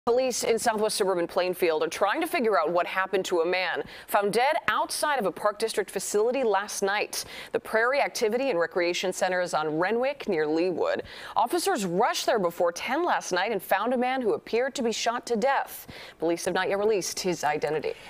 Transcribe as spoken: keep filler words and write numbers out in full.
Police in southwest suburban Plainfield are trying to figure out what happened to a man found dead outside of a Park District facility last night. The Prairie Activity and Recreation Center is on Renwick near Lewood. Officers rushed there before ten last night and found a man who appeared to be shot to death. Police have not yet released his identity.